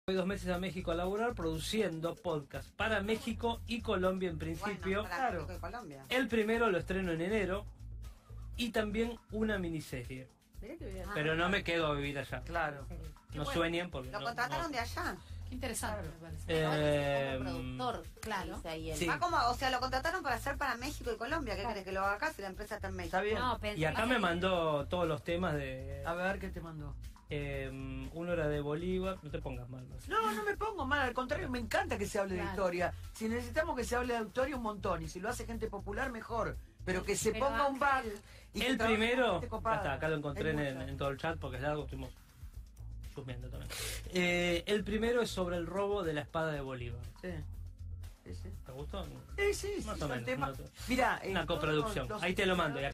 Voy 2 meses a México a laburar produciendo podcast para México y Colombia en principio. Bueno, para México y Colombia. El primero lo estreno en enero y también una miniserie. Pero no me quedo a vivir allá. Claro. No sueñen porque ¿Lo contrataron de allá? Qué interesante, me parece. Como productor, claro. Sí. Ah, como, o sea, lo contrataron para hacer para México y Colombia. ¿Qué crees que lo haga acá si la empresa está en México? Está bien. No, pensé Y acá que- me mandó todos los temas de... A ver, ¿qué te mandó? uno era de Bolívar. No te pongas mal. No sé. No me pongo mal, al contrario, me encanta que se hable de Claro. historia. Si necesitamos que se hable de historia, un montón. Y si lo hace gente popular, mejor. Pero que se Pero ponga un bar. Ángel, Y que El trabaje con primero, gente copada. hasta acá lo encontré Hay en muchas. todo el chat porque es largo, estuvimos chusmeando también. El primero es sobre el robo de la espada de Bolívar. Sí. Sí, sí. ¿Te gustó? Sí, Más o el menos, tema. no te- Mirá, Una coproducción. Ahí te lo mando. Y acá